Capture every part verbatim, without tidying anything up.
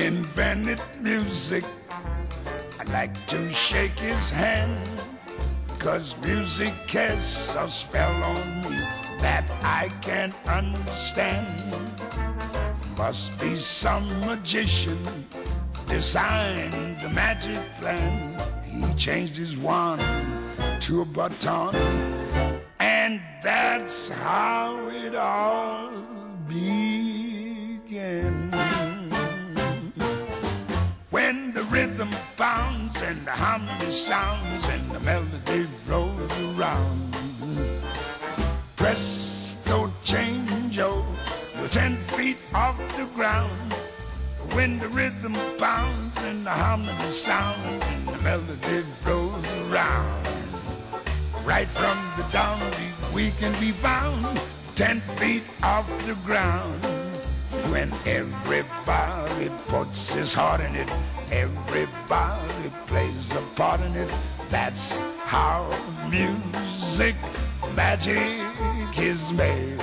invented music. I'd like to shake his hand, 'cause music has a spell on me that I can't understand. Must be some magician designed the magic plan. He changed his wand to a baton, and that's how it all began. When the rhythm pounds and the harmony sounds and the melody rolls around, presto change-o, you're ten feet off the ground. When the rhythm pounds and the harmony sounds and the melody rolls around, right from the dawn we can be found ten feet off the ground. When everybody puts his heart in it, everybody plays a part in it. That's how music magic is made.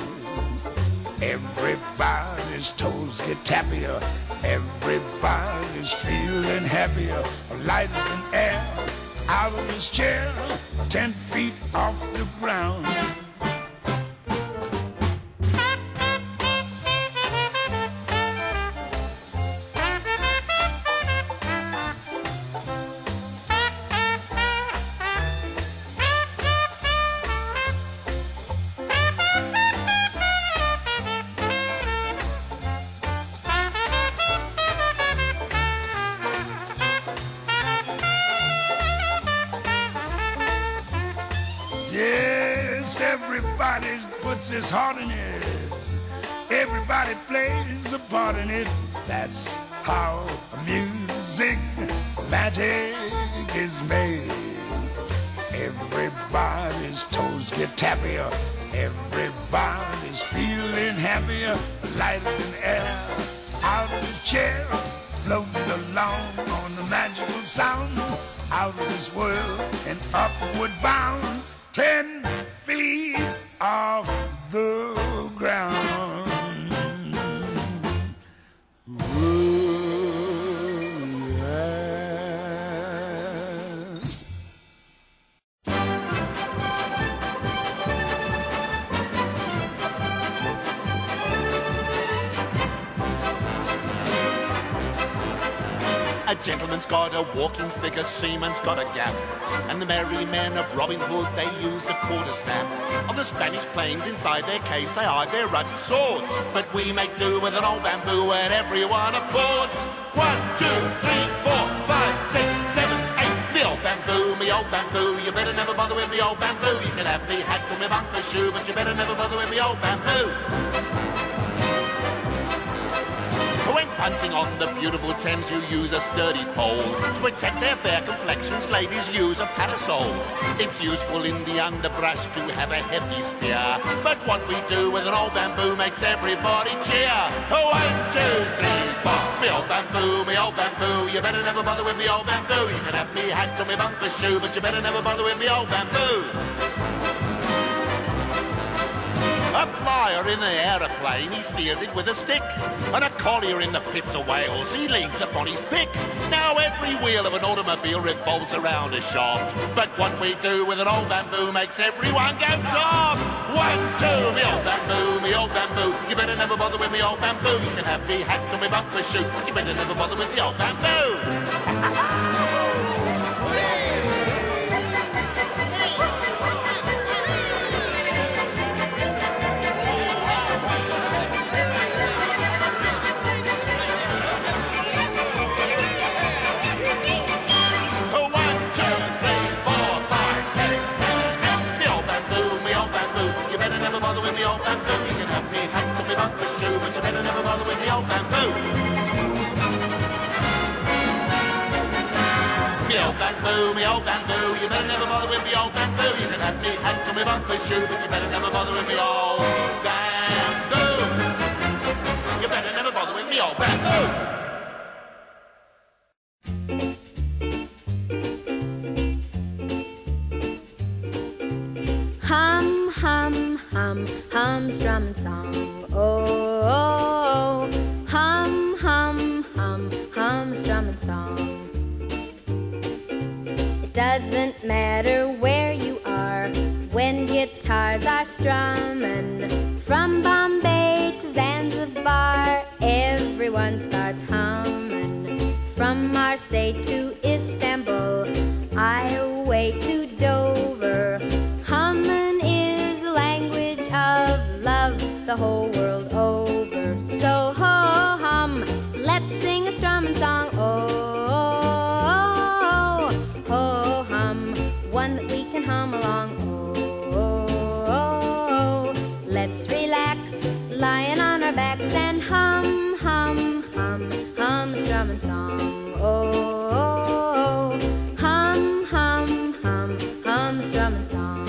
Everybody's toes get tappier, everybody's feeling happier, lighter than air, out of his chair, ten feet off the ground. Yes, everybody puts his heart in it. Everybody plays a part in it. That's how music magic is made. Everybody's toes get tappier, everybody's feeling happier, lighter than air, out of his chair, floating along on the magical sound, out of this world and upward bound, ten feet off the ground. A gentleman's got a walking stick, a seaman's got a gaff, and the merry men of Robin Hood, they used a quarterstaff. Of the Spanish planes inside their caves, they hide their ruddy swords, but we make do with an old bamboo and everyone applauds. One, two, three, four, five, six, seven, eight. The old bamboo, me old bamboo, you better never bother with the old bamboo. You can have me hat or me bumper shoe, but you better never bother with the old bamboo. When punting on the beautiful Thames, you use a sturdy pole. To protect their fair complexions, ladies use a parasol. It's useful in the underbrush to have a hefty spear, but what we do with an old bamboo makes everybody cheer. One, two, three, four. Me old bamboo, me old bamboo, you better never bother with me old bamboo. You can have me hat or me bumper shoe, but you better never bother with me old bamboo. A flyer in an aeroplane, he steers it with a stick. And a collier in the pits of Wales, he leans upon his pick. Now every wheel of an automobile revolves around a shaft, but what we do with an old bamboo makes everyone go daft. One, two, me old bamboo, me old bamboo, you better never bother with me old bamboo. You can have me hat or me bumper shoe, but you better never bother with the old bamboo. Bamboo, me old bamboo, you better never bother with me old bamboo. You can have me hat or me bumper shoe, but you better never bother with me old bamboo. You better never bother with me old bamboo. Hum, hum, hum, humdrum song. Oh, oh, oh, hum, hum, hum, hum. strumming song. It doesn't matter where you are when guitars are strumming. From Bombay to Zanzibar, everyone starts humming. From Marseille to Istanbul, Iowa to Dover, humming is a language of love the whole world over. So ho hum, let's sing a strumming song. Oh, oh, ho hum, one that we can hum along. Oh, oh, let's relax, lying on our backs and hum, hum, hum, hum a strumming song. Oh, hum, hum, hum, hum a strumming song.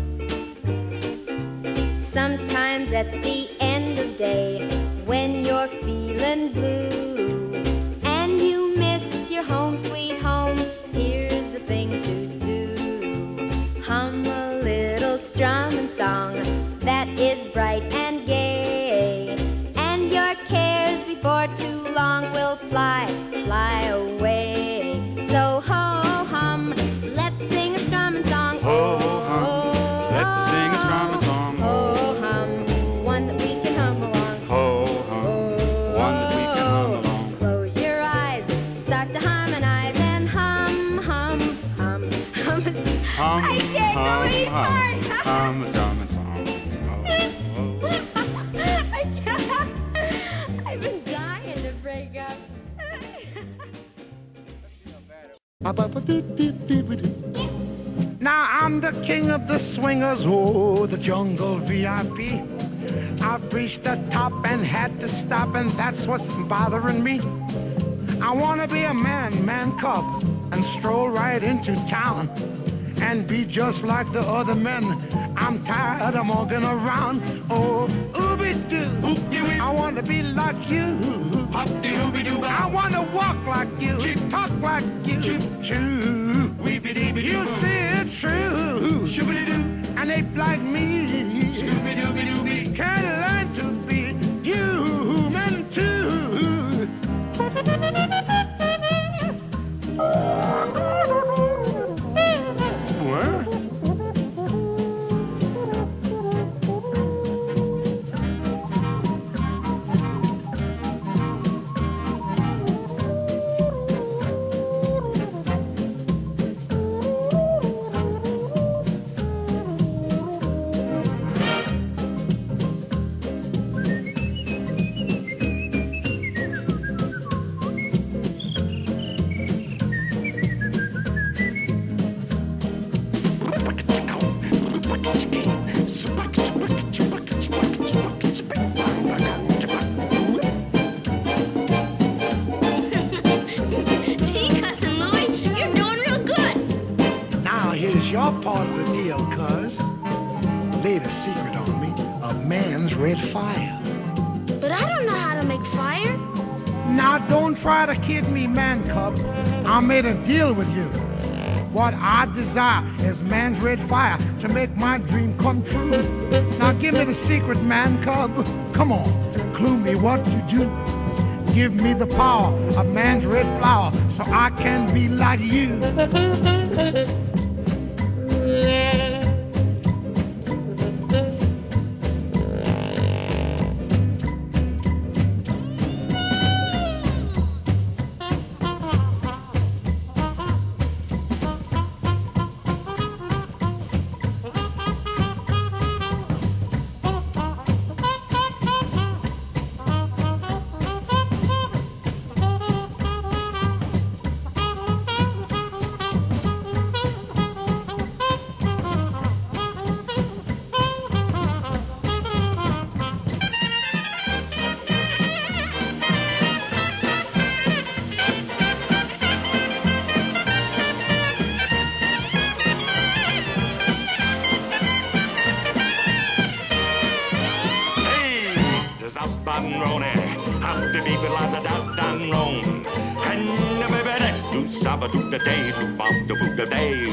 Sometimes at the end of day, when you're feeling blue and you miss your home sweet home, here's the thing to do. Hum a little strumming song that is bright and gay, and your cares before too long will fly, fly away. So ho hum, let's sing a strumming song. Ho hum, let's sing a strumming song. Ho hum, one that we can hum along. Ho hum, one that we can hum along. Close your eyes, start to harmonize and hum, hum, hum, hum. Hum, I can't go hum, any hum, farther. hum a strumming song. Oh, oh. I can't. I've been dying to break up. Now I'm the king of the swingers, oh, the jungle V I P. I've reached the top and had to stop, and that's what's bothering me. I wanna be a man, man cub, and stroll right into town and be just like the other men. I'm tired of walking around. Oh, ooby-doo, I wanna be like you. I wanna walk like you, talk like you, choo. You see it's true, and ape like me can learn to be human too. Your part of the deal, cuz. Laid a secret on me, a man's red fire. But I don't know how to make fire. Now don't try to kid me, man cub. I made a deal with you. What I desire is man's red fire to make my dream come true. Now give me the secret, man cub. Come on, clue me what to do. Give me the power of man's red flower so I can be like you. Day, do bop, do boop, the day,